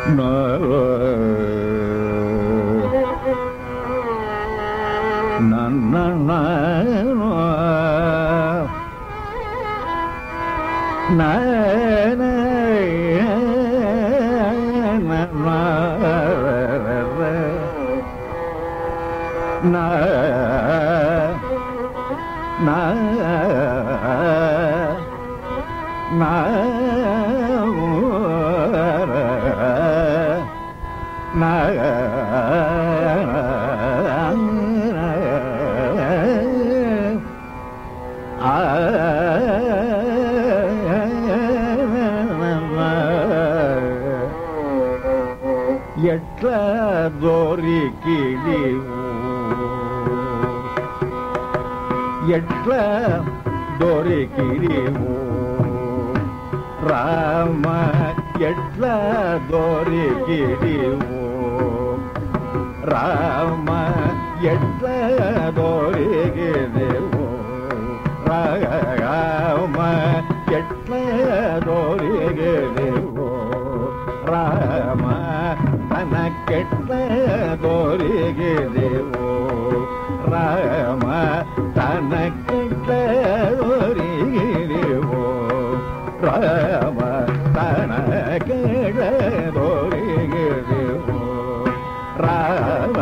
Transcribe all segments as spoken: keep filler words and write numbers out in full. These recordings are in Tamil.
Etla Dorigitivo, Etla Dorigitivo, Rama Etla Dorigitivo, Rama Etla Dorigitivo, Rama Etla Dorigitivo, Rama Etla Dorigitivo, Rama Etla Dorigitivo, Rama Etla Dorigitivo, Rama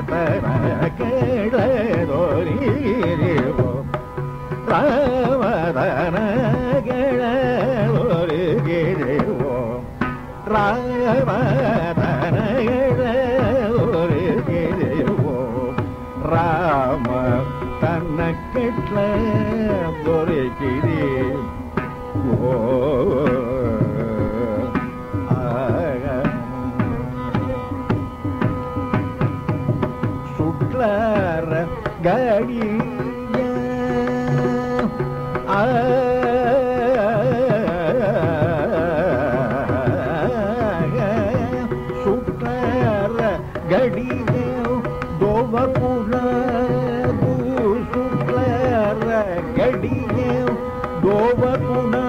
Etla Dorigitivo, Rama Etla Dorigitivo, Rama Rama Etla Dorigitivo, Sutlara Gadiya, Sutlara Gadiya, Dovapura Gadiye Dovapuna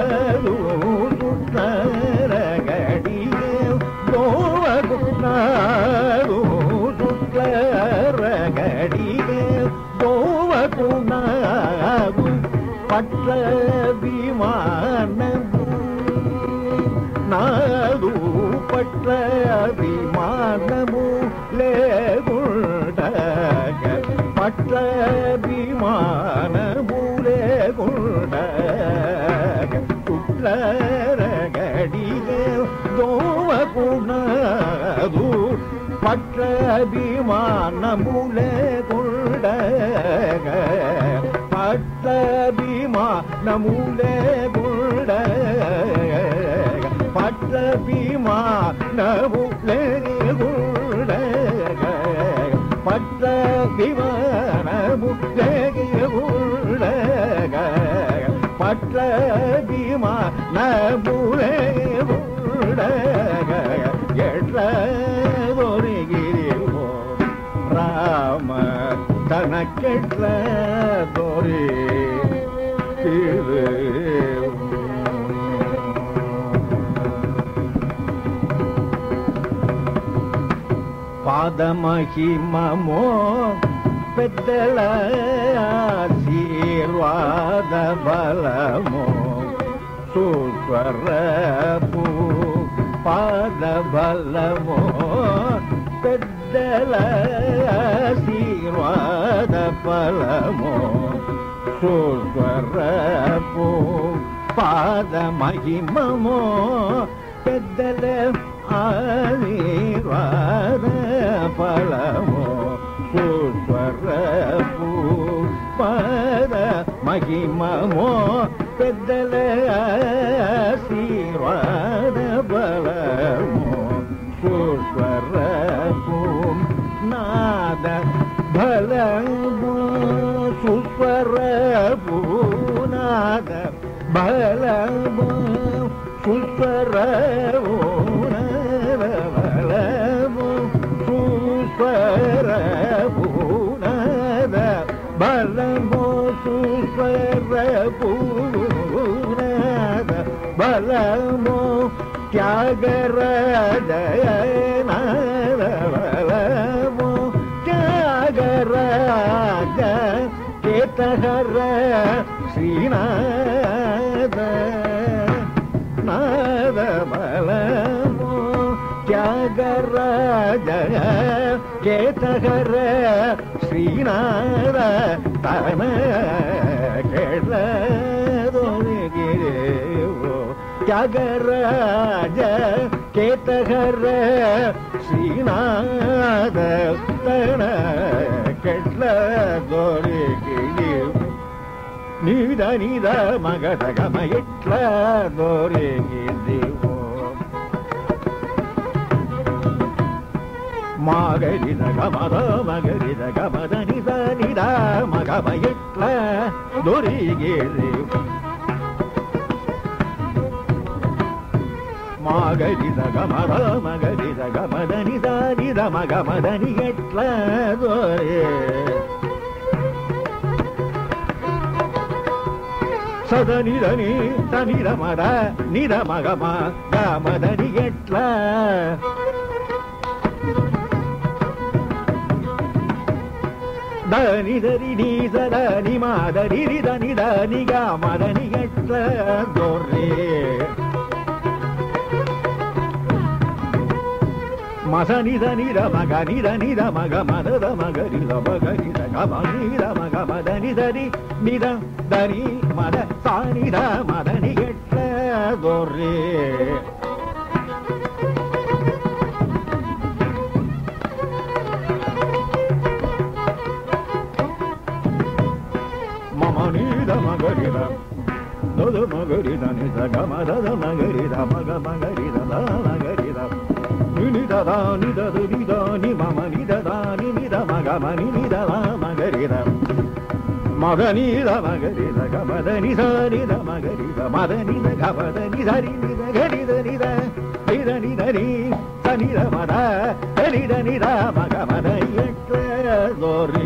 Suttara Gadiye Dovapuna Suttara Gadiye Dovapuna Patra Vimanamu Nadu Patra Vimanamu Leguldaga Patra Vimanamu Leguldaga Sutlara Gadiye Dovapuna Patra Vimanamu Leguldaga Patra Vimanamu Leguldaga Patra Vimanamu Leguldaga Patra Vimanamu Leguldaga Patra Vimanamu Leguldaga Etla Dorigitivo, Rama Etla Dorigitivo. Padamahimamo Peddala Asirvada Balamo Susvarapu Pada Balamo Peddala Asirvada Balamo Susvarapu Padamahimamo Peddala Asirvada Balamo Susvarapu Padamahimamo Peddala Asirvada Balamo Susvarapu Nada Balamo Susvarapu Nada Balamo Susvarapu Susvarapunada Balamo Susvarapunada Balamo Thyagaraja நாதவலமோ Thyagaraja கேதஹர Srinatha நாதவலமோ Thyagaraja கேதஹர Srinatha தன கேளதொருகிரேவோ தியாகராஜ கேதஹர ஸ்ரீநாத தன கேளதொருகிரேவோ நீத நீத மகதகம எட்லதொருகிரேவோ மகரித கமத மகரித கமத நித நித மகம எட்லதொருகிரேவோ மகரித கமத மகரித கமத நித நித மகமத நி எட்லதொரு சத நிதனி தனித மத நித மகம கமத நி எட்ல தனி தரி நீ சத நி மாதரி ரிதனி தனி கமத நி எட்லதொரு மசனித நித மக நித நித மக மதத மகரித மகரித கம நித மக மத நிதரி நித தரி மத சானித மத நி எட்லதொரு மம நித மகரித நொத மகரித நித கம தத மகரித மக மகரித மகரித நிததா நிதது நிதானி மம நிததா நித மகமணி நிததா மகரித மத நித மகரித கமத நித நித மகரித மத நித கமத நிதரி நித கரித நித நித நிதரி சனித மத நித நித மகமத எட்லதொரு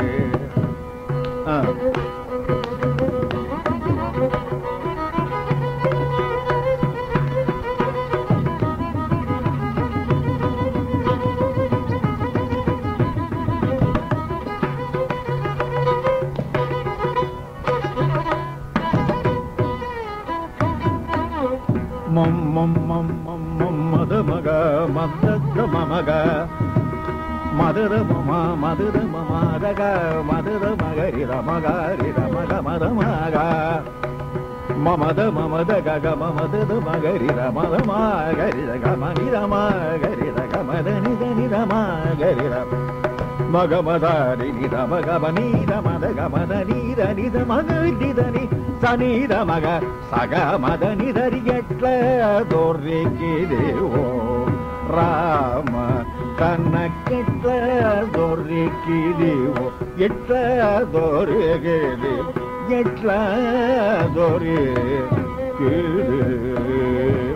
மம் மம் மம் மம் மம் மத மக மத மமக மதத மம மதத மமதக மதத மகரித மகரித மக மத மக மமத மமத கக மமதத மகரித மத மகரித கம நித மகரித கமத நித நித மகரித மக மதாரி நித மக மனித மத கமத நீத நித மக நிதனி சனித மக சக மத நிதரி எட்லதொருகிரேவோ ராம கண்ணக்கெட்லதொருகிரேவோ எட்லதொருகிரேவோ எட்லதொருகிரேவோ